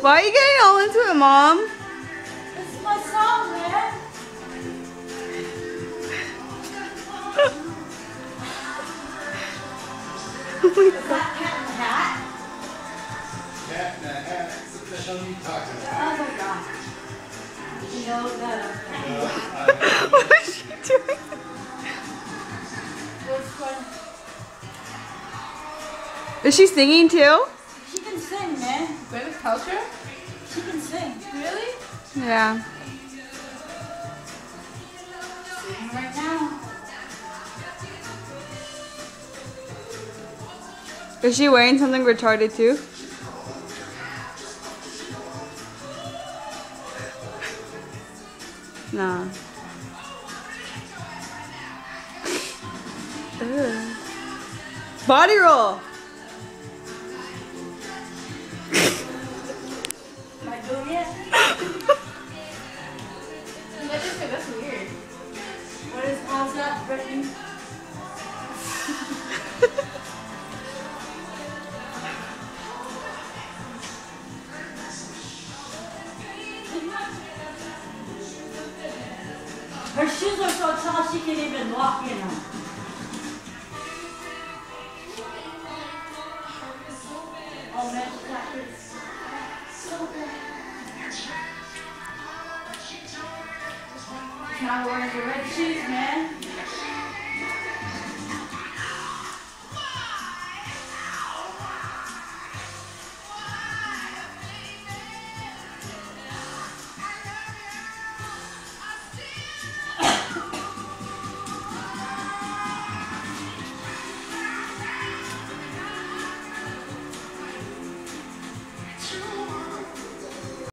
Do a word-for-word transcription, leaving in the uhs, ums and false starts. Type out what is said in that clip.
Why are you getting all into it, Mom? This is my song, man. Oh my Is God. that Cat in the Hat? Cat in the Hat. What the hell are you talking about? Oh my God. You know that. No, I What is she doing? What's fun? Is she singing too? She can sing, man. British culture? She can sing. Really? Yeah. Sing right now. Is she wearing something retarded too? Nah. Ugh. Body roll. Am I doing it? That's just that's weird. What is how's that, Brittany? Her shoes are so tall she can't even walk in them. Oh man, she got this so bad. She's not wearing the red shoes, man.